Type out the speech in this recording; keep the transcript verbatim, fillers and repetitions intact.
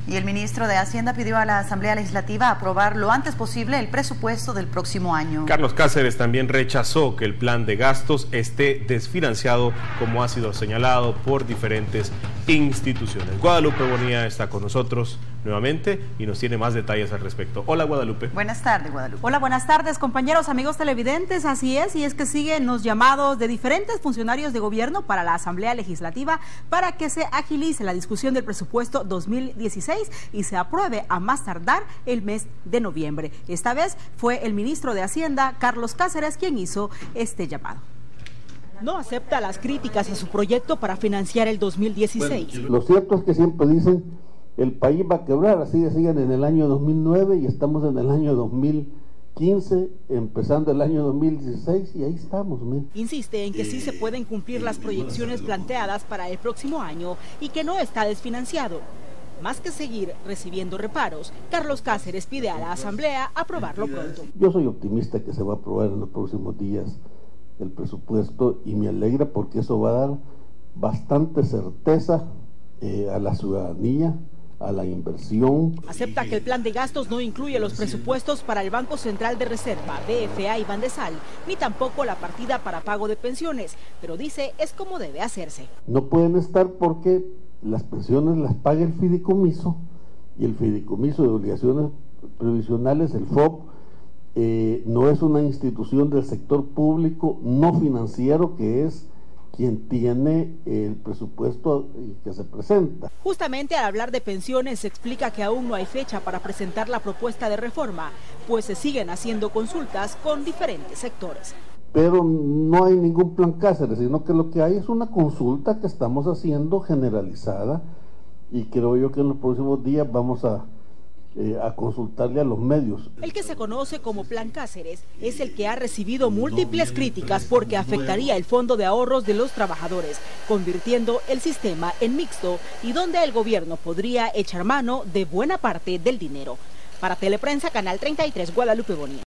Y el ministro de Hacienda pidió a la Asamblea Legislativa aprobar lo antes posible el presupuesto del próximo año. Carlos Cáceres también rechazó que el plan de gastos esté desfinanciado, como ha sido señalado por diferentes instituciones. Guadalupe Bonilla está con nosotros nuevamente y nos tiene más detalles al respecto. Hola, Guadalupe. Buenas tardes, Guadalupe. Hola, buenas tardes, compañeros, amigos televidentes. Así es, y es que siguen los llamados de diferentes funcionarios de gobierno para la Asamblea Legislativa para que se agilice la discusión del presupuesto dos mil dieciséis y se apruebe a más tardar el mes de noviembre. Esta vez fue el ministro de Hacienda, Carlos Cáceres, quien hizo este llamado. No acepta las críticas a su proyecto para financiar el dos mil dieciséis. Bueno, lo cierto es que siempre dicen el país va a quebrar, así decían en el año dos mil nueve y estamos en el año dos mil quince, empezando el año dos mil dieciséis y ahí estamos. Mira. Insiste en que sí se pueden cumplir las proyecciones planteadas para el próximo año y que no está desfinanciado. Más que seguir recibiendo reparos, Carlos Cáceres pide a la Asamblea aprobarlo pronto. Yo soy optimista que se va a aprobar en los próximos días el presupuesto y me alegra porque eso va a dar bastante certeza eh, a la ciudadanía, a la inversión. Acepta que el plan de gastos no incluye los presupuestos para el Banco Central de Reserva, B F A y Bandesal, ni tampoco la partida para pago de pensiones, pero dice es como debe hacerse. No pueden estar porque las pensiones las paga el fideicomiso y el fideicomiso de obligaciones previsionales, el F O P, eh, no es una institución del sector público no financiero que es quien tiene el presupuesto que se presenta. Justamente al hablar de pensiones se explica que aún no hay fecha para presentar la propuesta de reforma, pues se siguen haciendo consultas con diferentes sectores. Pero no hay ningún plan Cáceres, sino que lo que hay es una consulta que estamos haciendo generalizada y creo yo que en los próximos días vamos a Eh, a consultarle a los medios. El que se conoce como Plan Cáceres es el que ha recibido múltiples críticas porque afectaría el fondo de ahorros de los trabajadores, convirtiendo el sistema en mixto y donde el gobierno podría echar mano de buena parte del dinero. Para Teleprensa, Canal treinta y tres, Guadalupe Bonilla.